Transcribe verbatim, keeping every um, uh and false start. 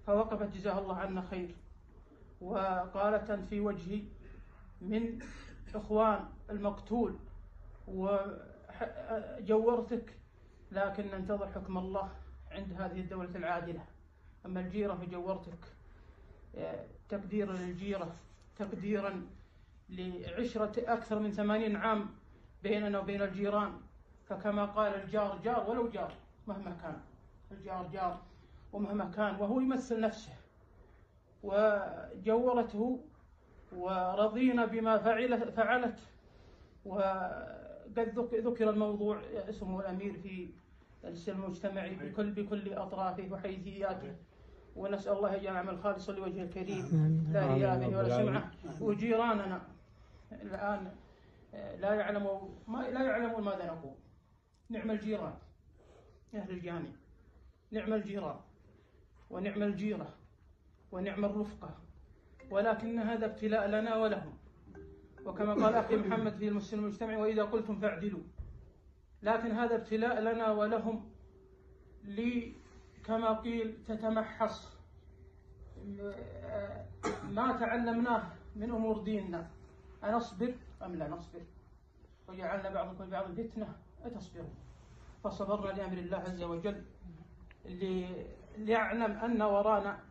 فوقفت جزاها الله عنا خير، وقالت أنت في وجهي من إخوان المقتول وجورتك، لكن ننتظر حكم الله عند هذه الدولة العادلة. أما الجيرة فجورتك تقديرا للجيرة، تقديرا لعشرة أكثر من ثمانين عام بيننا وبين الجيران، فكما قال الجار جار ولو جار مهما كان، الجار جار ومهما كان، وهو يمثل نفسه. وجورته ورضينا بما فعلت, فعلت وقد ذكر الموضوع اسمه الأمير في السلم المجتمعي بكل بكل أطرافه وحيثياته، ونسأل الله أن يعمل خالصا لوجه الكريم لا رياء به ولا سمعة. وجيراننا الآن لا يعلموا ما لا يعلمون ماذا نقول. نعم الجيران أهل الجانب، نعم الجيران ونعم الجيرة ونعم الرفقة، ولكن هذا ابتلاء لنا ولهم. وكما قال أخي محمد في المسلم المجتمع وإذا قلتم فاعدلوا، لكن هذا ابتلاء لنا ولهم، لي كما قيل تتمحص ما تعلمناه من أمور ديننا، أنصبر أم لا نصبر؟ وجعلنا بعضكم بعض فتنة أتصبروا؟ فصبرنا لأمر الله عز وجل ليعلم أن ورانا